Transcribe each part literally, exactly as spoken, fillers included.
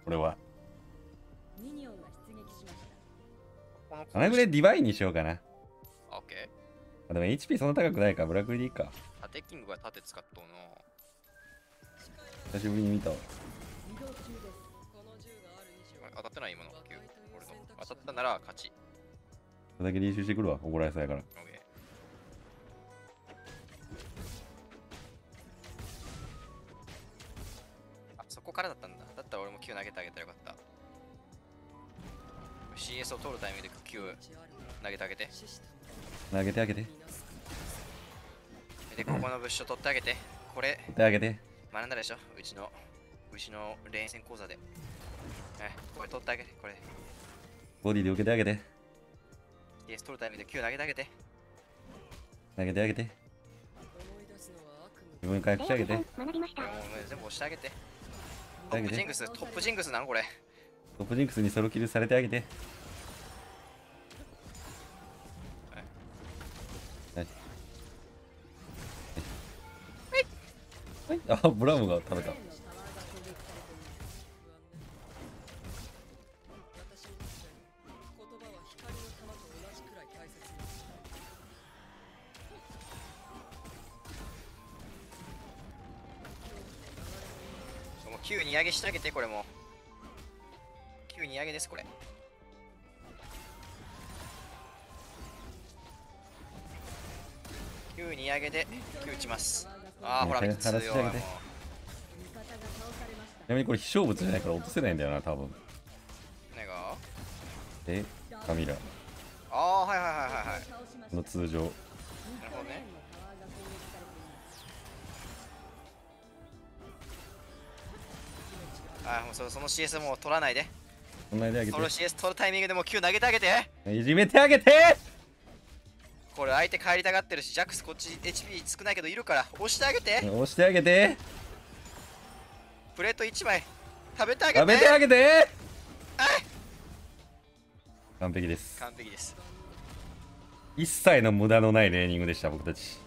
俺は。 ミニオンが出撃しました。 この穴ぐらいディバインにしようかな。 オッケあでも エイチピー そんな高くないからブラックリでいいか。 ー。縦キングが縦使っとうの。 久しぶりに見たわ。 移動中です。 当たってない今のきゅう。俺の当たったなら勝ち。 それだけ練習してくるわ。怒られそうやから。 オッケー。あ、そこからだったんだ。だったら俺もきゅう投げてあげたらよかった。シーエス を取るタイミングできゅう投げてあげて。 投げてあげて。 で、ここのブッシュを取ってあげて。これ、 取ってあげて。 学んだでしょうちの、うちの連戦講座で。え、これ取ってあげて。これ。 ボディで受けてあげて。 シーエス 取るタイミングできゅう投げてあげて。 投げてあげて。自分回復してあげて。 学びました。 もう全部押してあげて。トあげてップジングス、トップジングスなんこれ。 トップジンクスにソロキルされてあげて。はい。はい。あ、ブラウンが食べた。 もうきゅうに上げしてあげて、これも。きゅうに上げです、これ。きゅうに上げできゅう打ちます。ああ、ほら、みっつ強い。もうちなみにこれ非勝負じゃないから落とせないんだよな、多分。 何がえ、カミラああ、はいはいはいはいはい。 の通常。 なるほどね。ああ、もうそその シーエス もう取らないで。 そんなであげその シーエス 取るタイミングでもうきゅう投げてあげて。 て。いじめてあげて。 これ相手帰りたがってるし、ジャックスこっち エイチピー 少ないけどいるから押してあげて。 押してあげて。 プレートいちまい食べてあげて。 食べてあげて。 はい、 完璧です。 完璧です。 一切の無駄のないレーニングでした僕たち。 ひ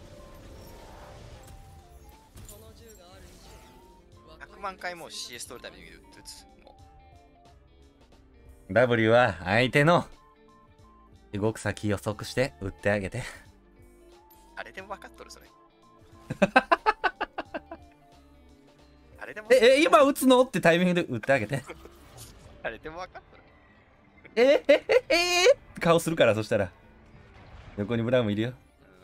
ゃくまん回もう シーエス 取るために打つ。も W は相手の動く先予測して打ってあげて。 うあれでも分かっとるそれ。あれでもえ、え、今打つのってタイミングで打ってあげて。 あれでも分かっとる。 えええええって顔するから、そしたら。横にブラウンもいるよ。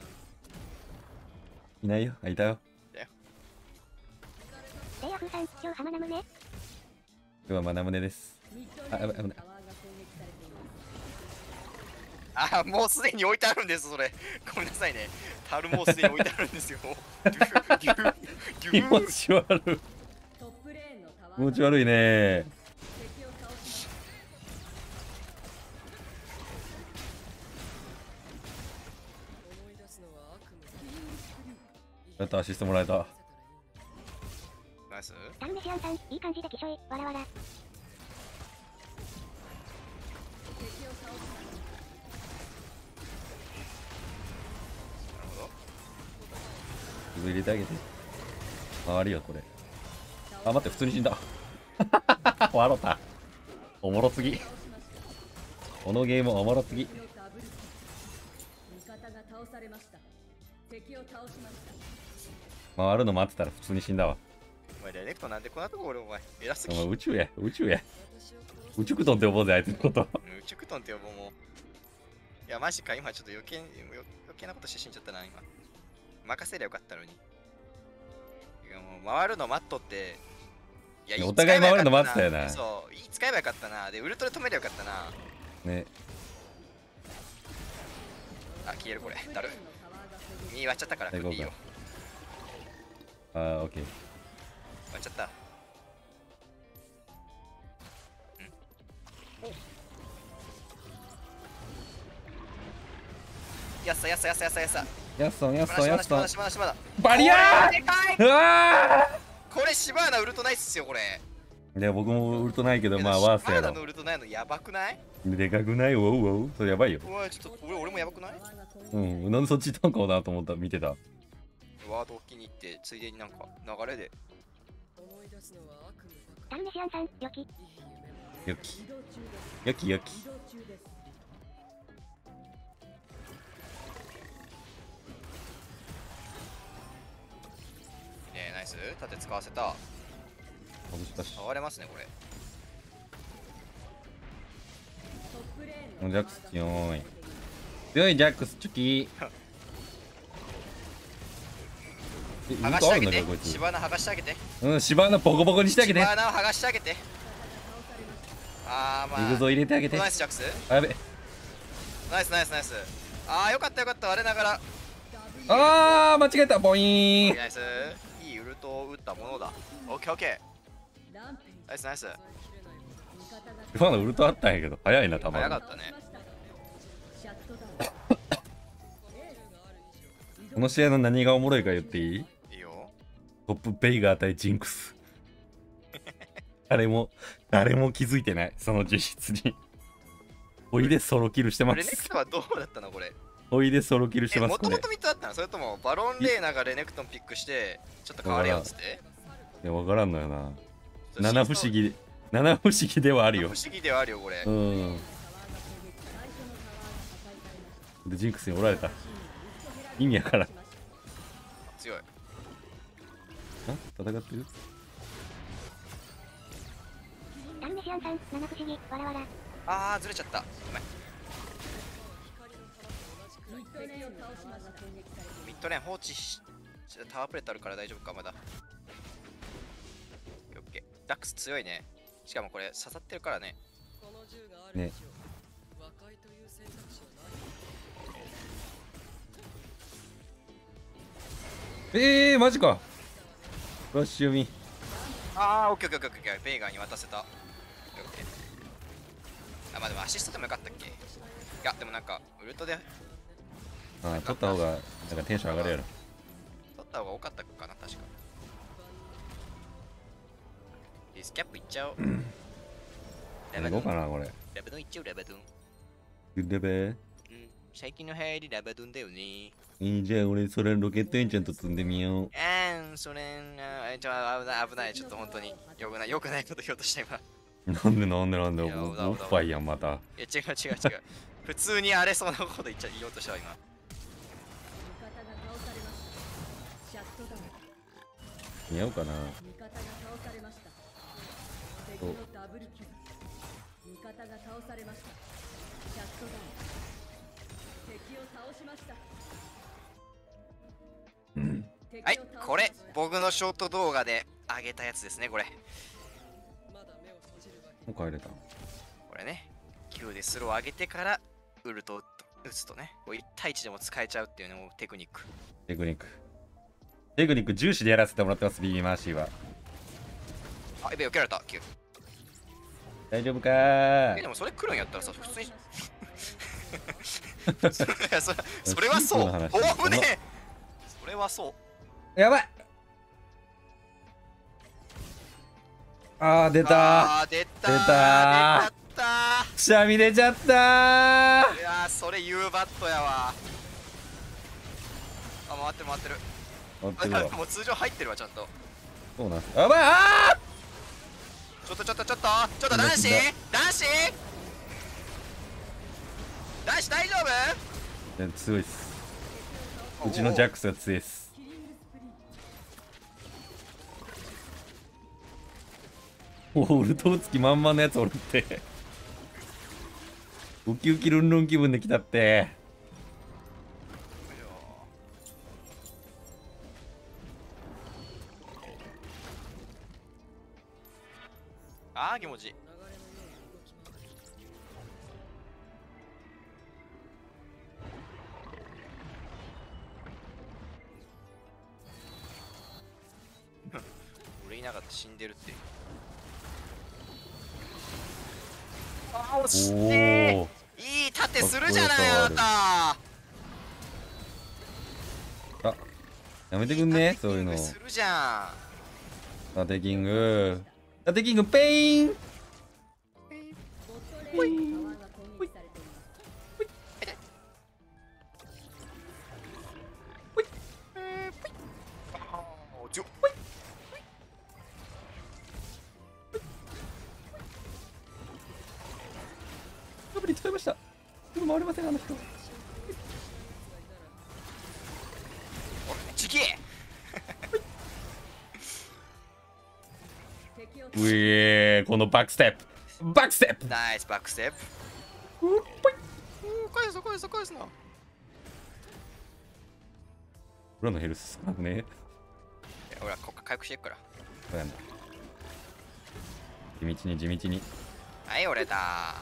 いないよ。あ、いたよ。 レイヤフーさん、今日浜ナムね。 今日はマナムネです。あ、危ない危ない。 あ、もうすでに置いてあるんです、それ。ごめんなさいね。タルもうすでに置いてあるんですよ。デューデューデ気持ューち悪い。気持ち悪いね。やった、アシストもらえた。 ナイス。 タルメシアンさん、いい感じで気象い、わらわら。 入れてあげて。回るよ、これ。あ、待って、普通に死んだ。笑った。おもろすぎ。このゲームおもろすぎ。回るの待ってたら普通に死んだわ。 お前、ダイレクトなんでこんなとこ俺、お前、偉すおぎ。 前宇宙や、宇宙や。宇宙クトンって呼ぼうぜ、あいつのこと。 宇宙クトンって呼ぼうもう。いや、マジか、今ちょっと余計余計なことして死んじゃったな、今。任せりゃよかったのに。いや、もう回るの待っとって。いや、 お互い回るの待ってたよな。 そう、いい使えばよかったな。で、ウルトラ止めりゃよかったな。 ね。 あ、消えるこれ。だる。身割っちゃったから、 はいいいよ。 あー、オッケー。 割っちゃった。やっさやっさやっさやっさやっさ。 やっそん、やっそん、やっそん。 しまだしまだ。 バリアーでかいうわこれシバーナウルトナイスっすよ、これ。 ーいや、僕もウルトないけど、まあ、ワーストやろシバーナの。ウルトないのやばくない？ でかくない？ウォウウォウそれやばいよ。 うわ、ちょっと俺俺もやばくない？ うん、なんでそっち行ったんかなと思った、見てた。 ワードを気に入って、ついでになんか流れで。 タルネシアンさん、よき。 よきよきよき。 移動中です。 ねえナイス盾使わせた。 外したし。 触れますねこれ。 トップレーンのジャックス強い。強いジャックスチョキ。え剥がしてあげてウルトあるんだけどこいつ。 シバナ剥がしてあげてうん、芝のボコボコにしてあげて。 シバナを剥がしてあげて。あーまあイグゾ入れてあげて。 ナイスジャックス。 あやべ。 ナイスナイスナイス。あーよかったよかった我ながら。 あー間違えた。ボイーン。 ナイス。いいウルトを打ったものだ。オッケーオッケランページー。ナイスナイス。 味方が今のウルトあったんやけど早いな、たまに。 早かったね。 シャットダウン。 この試合の何がおもろいか言っていい？ いいよ。 トップベイガー対ジンクス。誰も誰も気づいてない、その実質に。おいでソロキルしてまレネクす。 トはどうだったのこれ。 おいでソロキルしてます。これえもともとミッドだったのそれともバロンレーナがレネクトンピックしてちょっと変われよっつって。 いや分からんのよな。七不思議七不思議ではあるよ不。思議ではあるよこれ。 うんでジンクスにおられた。意味やからん。 強い。 戦ってる？ タルネシアンさん、七不思議、わらわら。 あーずれちゃったごめん。 ミッドレーンを倒しました。 ミッドレーン放置しタワープレートあるから大丈夫かまだ。オッケーダックス強いね。しかもこれ刺さってるからね。 ね。えー、マジか。フラッシュ読み。 あーオッケーオッケーオッケーオッケーベイガーに渡せた。オッケー。あまあでもアシストでもよかったっけ。いやでもなんかウルトであー、取った方がなんかテンション上がるやろ。 取った方が多かったかな確か。ディスキャップいっちゃおう。ラバドゥン行こうかな、これ。 ラバドゥンいっちゃうラバドゥン。 グッデベうん最近の流行りラバドゥンだよね。 いいじゃあ俺それロケットエンチャント積んでみよう。 あーんそれあーちょ危ない危ないちょっと本当によくないよくないこと言おうとした今。 なんでなんでなんでいやもう危ない危ないおっぱいやんまた。 いや違う違う違う。普通に荒れそうなこと言っちゃ言おうとしたわ今。 味方が倒されました。シャットダウン。 似合うかな。 味方が倒されました。敵のダブルキル。味方が倒されました。シャットダウン。敵を倒しました。 うん。 はいこれ僕のショート動画で上げたやつですねこれ。 もう帰れた。 これね Q でスロー上げてからウルトを打つとねこういち対いちでも使えちゃうっていうのもテクニック。 テクニック。テクニック重視でやらせてもらってます、ビビマーシーは。 あやべ避けられた Q。 大丈夫かーえでもそれ来るんやったらさ普通にそれいやそれそれはそう。おシンプルな話危ねえ。それはそうやばい。あー、出たあー出たー出たー出ちゃったー。くしゃみ出ちゃったー。 ー。いやーそれ U バットやわ。あ回ってる回ってる。 待ってるわ。 もう通常入ってるわちゃんと。 そうなんす。やばい。あちょっとちょっとちょっとちょっと男子死んだ男子男子大丈夫。 ー強いっす。うちのジャックスが強いっす。おお、ウルト打つ気満々のやつおるって。ウキウキルンルン気分で来たって。 あー気持ちいい。俺いなかった死んでるって。あー惜しいおねお。 ー。いい盾するじゃないあなた。 あ、やめてくんね、そういうの。 するじゃん。 タテキング。タテキングペイン。 ボットレーンのタワーが攻撃されています。 あー強っ。 使いました。でも回れませんあの人。 ちき敵をうえー、このバックステップバックステップ。 ナイスバックステップ。 うっぽい。 うん返す返す返すな。 裏のヘルス少なくね。 いや俺はここ回復していくから。 そうやんだ。地道に地道に。 はい折れた。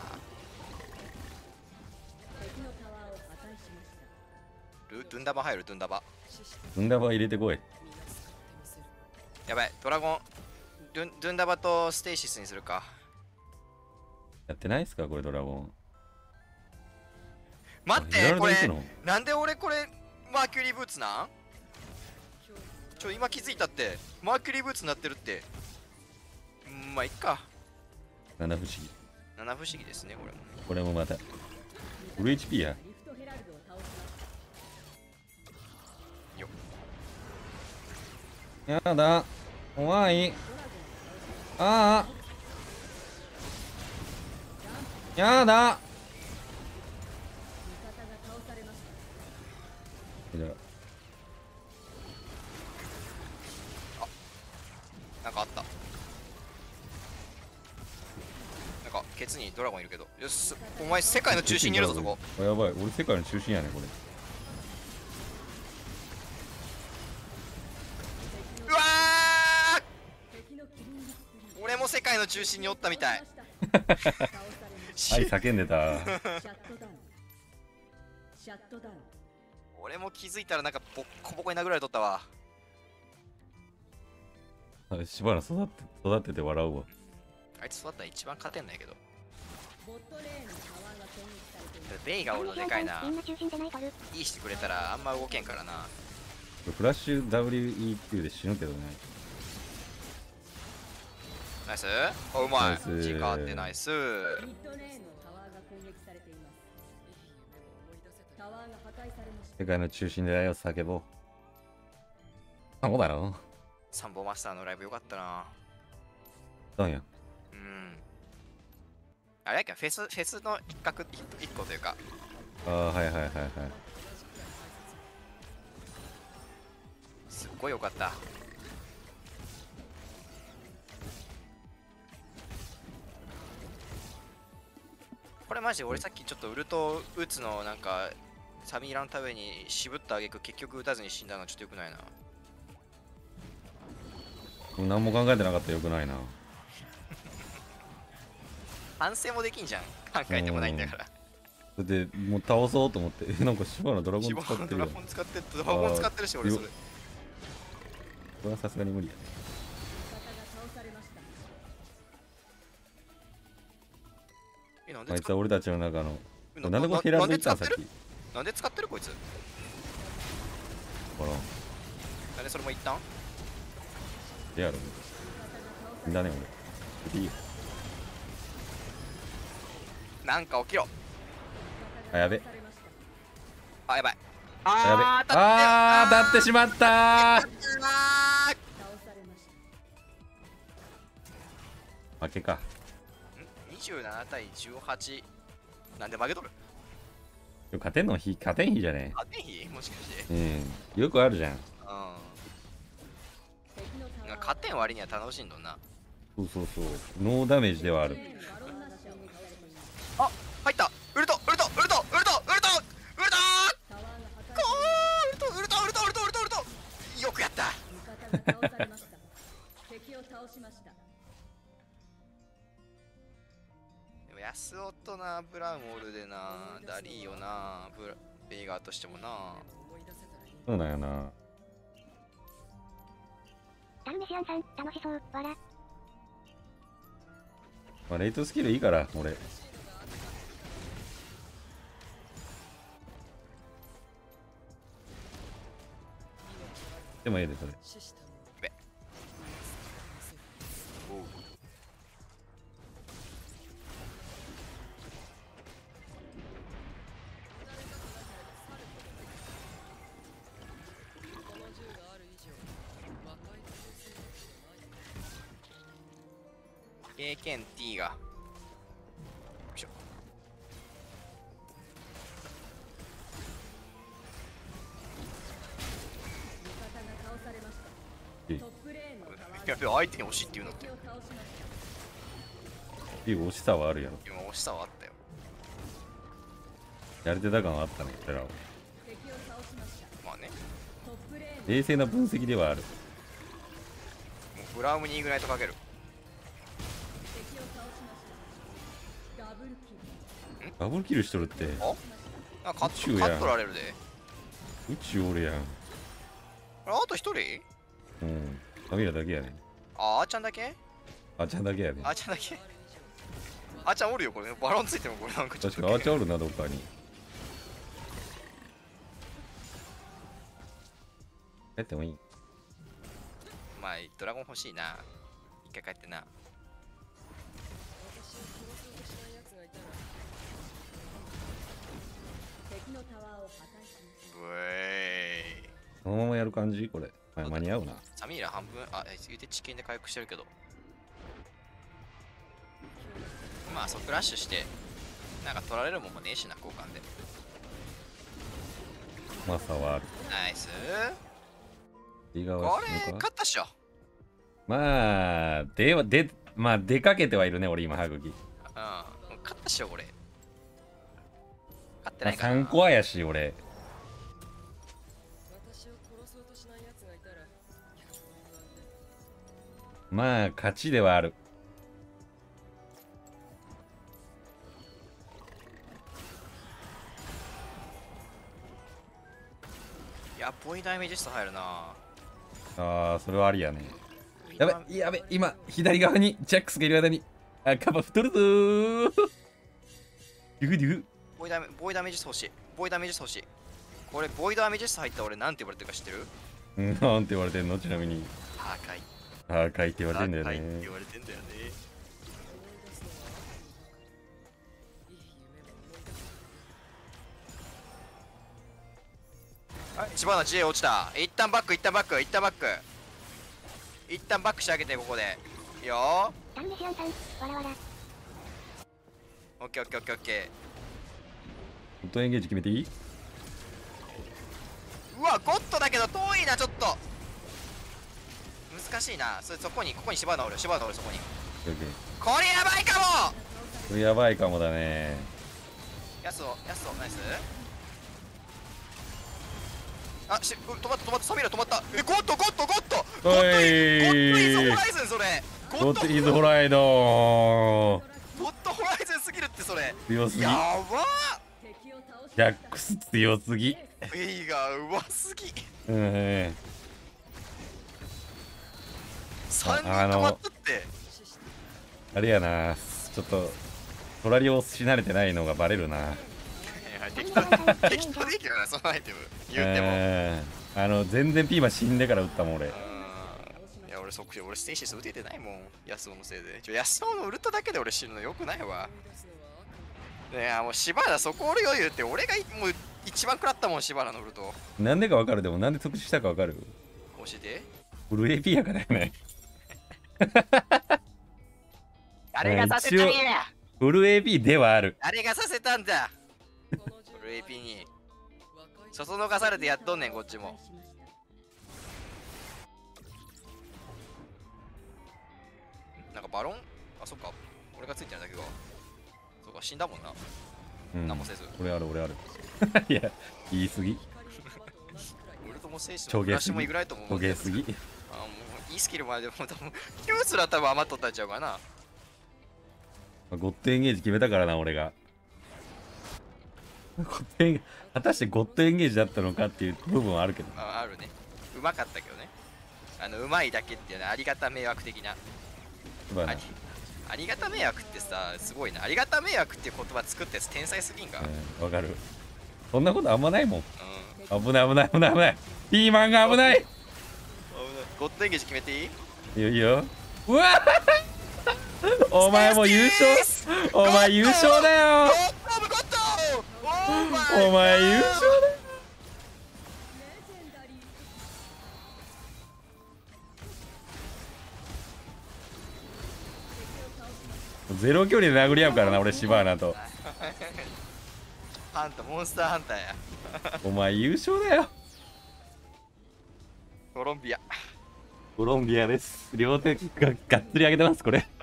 敵のタワーを破壊しましたルドゥンダバ入るドゥンダバ。 ウンダバー入れてこい。 やばいドラゴンドゥンドゥンダバとステイシスにするか。 やってないっすかこれドラゴン。 待っヘラてこれルド行くのなんで俺これマーキュリーブーツなんちょ今気づいたってマーキュリーブーツになってるってうんまあいっか。 七不思議。 七不思議ですねこれも。 これもまたフル エイチピー や。 リフトヘラルドを倒しまよやだ怖い。ああやだ。 味方が倒されましたじゃなんかあったなんかケツにドラゴンいるけどよしお前世界の中心にいるぞそこ。 あやばい俺世界の中心やねこれ。 うわ敵のキリングスプリー俺も世界の中心におったみたい。 倒されまはい叫んでた。 したシャットダウンシャットダウン俺も気づいたらなんかボッコボコに殴られとったわ。 しばらく育って育ってて笑うわ。 あいつ育ったら一番勝てんないけどボットレーンのタワーが攻撃されていますベイがおるのでかいな。 みんな中心じゃないとる。 いいしてくれたらあんま動けんからな。 フラッシュ ダブリューイーキュー で死ぬけどね。 ナイスおうまいナイス時間あってナイス。 ミッドレーンのタワーが攻撃されていますタワーが破壊されました世界の中心で愛を叫ぼう。そうだろ。 サンボマスターのライブよかったな。 そうや。 うんあれやっけフェスフェスの一角一一個というかああはいはいはいはい。 すっごいよかった。これマジで俺さっきちょっとウルト打つのなんかサミーラのために渋ったあげく結局打たずに死んだのはちょっとよくないな。 何も考えてなかったらよくないな。 反省もできんじゃん考えてもないんだから。 だってもう倒そうと思ってえなんかシバのドラゴンシバのドラ使ってるよ。 ゴン使ってるドラゴン使ってるし俺それ。 これはさすがに無理やね。 味方が倒されましたえなんであいつ使っは俺たちの中のななんでこれヘラルド行ったんさっき。 なんで使ってるなんで使ってるこいつ。 ほらなんでそれも一旦でやろう。だね俺。いいよ。 なんか起きろ。 あやべ。 あやばい。 あやべ。 あー当たってああ当たってしまったー。 あー倒されました負けか。 んにじゅうなな対じゅうはちなんで負けとる。 勝てんの日勝てん日じゃね勝てん日もしかして。 え。うんよくあるじゃん。 うん敵のタワーなんか勝てん割には楽しいんだな。 そうそうそうノーダメージではある。 バロンナッシャーを攻撃されていますあ入ったウルトウルトウルトウルトウルトウルトウルトタワーが破壊こーウルトウルトウルトウルトウルトウルトよくやった。 味方が倒されました敵を倒しましたでもヤスオとなブラウンオールでなダリーよなブラベイガーとしてもな。 そうなんやな。 ダルメシアンさん、楽しそう、わら。 まあ、レイトスキルいいから俺。でもいいでそれ。 べおう経験 T がよいしょやべ、相手に押しって言うのって敵を倒しましたっていう押しさはあるやろ。 今押しさはあったよ。 やれてた感はあったね、俺らは。 敵を倒しましたまあね、 トップレーン冷静な分析ではある。 もうブラウムにイグナイトかける。 敵を倒しましたダブルキルダブルキルしとるって。 あカッ宇宙やんトカットられるで。 宇宙おるやん。 あれあと一人？ うん。カミラだけやねん。 ああーちゃんだけ？ あーちゃんだけやねん。 あーちゃんだけ？あーちゃんおるよこれ。バロンついてもこれなんかちょっと確かあーちゃんおるな、どっかに。帰ってもいい？ まあドラゴン欲しいな。一回帰ってな。 敵のタワーを破壊しまうえーい。 そのままやる感じこれ。まあ間に合うな。 サミーラ半分、あ、え言うてチキンで回復してるけど。まあ、そうクラッシュして、なんか取られるもんもねえしな、交換で。 マサはある。 ナイス。 右側これ、 死ぬか勝ったっしょ。 まあ、では、で、まあ、出かけてはいるね、俺今、歯茎。 うん。勝ったっしょ、これ。勝ってまあ、 ないかな。 さんこはやし、俺。 私を殺そうとしない奴がいたらまあ、勝ちではある。 いや、ポイダイメージスト入るな。 ああ、それはありやね。やべ、やべ、今、左側にジャックスがいる間に、あ、カバ太るぞー。デュグデュグ。 ボイダメボイダメージスト欲しい。ボイダメージスト欲しい。これ、ボイダメージスト入ったら俺なんて言われてるか知ってる？ うんなんて言われてんのちなみに。 破壊。 ああ、書いて言われてんだよ破壊ってね言。われてんだよね。はい、千葉の J 落ちた。一旦バック、一旦バック、一旦バック。一旦バックしてあげて、ここで。いいよダンメシアンさん、わらわら。 ー。オッケーオッケーオッケーオッケホットエンゲージ決めていい？ ー。うわ、ゴッドだけど遠いな、ちょっと。難しいな。それそこに、ここに芝のおる、芝のおる、そこに。 オッケー。 これやばいかも。 これやばいかもだね。 ヤスオ、ヤスオ、ナイス。あ、し、う止まった、止まった、サミラ止まった。え、ゴッド、ゴッド、ゴッド。ゴッドイおいゴッドイズホライズン、それ。ゴッド、 ゴッドイズホライドー。 ゴッドホライズンすぎるって、それ。 強すぎ。 やばー。 敵を倒しジャックス強すぎ。 フェイがうますぎ。 うん。 さんにんあの止まったって。 あれやな。ちょっと、トラリオし慣れてないのがバレるな。 いや適当適当でいいけどな、そのアイテム。言っても。 うんあの、全然ピーマン死んでから撃ったもん俺。 うんいや、俺そっくり、俺ステイシス打ててないもん。ヤスオのせいで。ちょ、ヤスオのウルトだけで俺死ぬのよくないわ。いや、もうしばらそこおるよ言って、俺がいもう一番食らったもん、しばらのウルト。 なんでかわかるでもなんで特殊したかわかる教えて。 フル エーピー やからやね。 誰がさせたんや。 フル エーピー ではある。 誰がさせたんだ。フル エーピー に。そそのかされてやっとんねん、こっちも。なんかバロンあ、そっか。俺がついてるだけが。そうか、死んだもんな。 うん何もせず。 俺ある俺ある。いや、言い過ぎ。 ウルトも聖子ちょげすぎもフラッシュもいぐらいと思う。 焦げすぎ。 あ、もういいスキルまでも多分、キュースら多分余っとったんちゃうかな。 ゴッドエンゲージ決めたからな、俺が。ゴッドエン果たしてゴッドエンゲージだったのかっていう部分はあるけど。 あ、あるね。うまかったけどね。あの、うまいだけっていうのはありがた迷惑的な。 そうだなありありがた迷惑ってさ、すごいな。ありがた迷惑っていう言葉作ったやつ天才すぎんか。 うんわかる。そんなことあんまないもん。 うん。 危ない危ない危ない危ない。ピーマンが危ない。 ゴッドエンゲージ決めていい？ いいよいいよ。うわお前もう優勝お前優勝だよゴッドオブゴッドオーマイお前優勝だよレジェンダリーゼロ距離で殴り合うからな、俺、シバーナと。 ハンター、モンスターハンターや。 お前優勝だよ。 コロンビア。 コロンビアです。両手ががっつり上げてます、これ。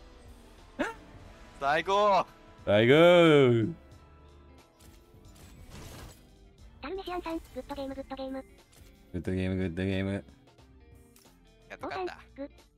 最高。 はい、ゴー。 ダルメシアンさん、グッドゲームグッドゲーム。 グッドゲーム、グッドゲーム。 やっと勝った。 グ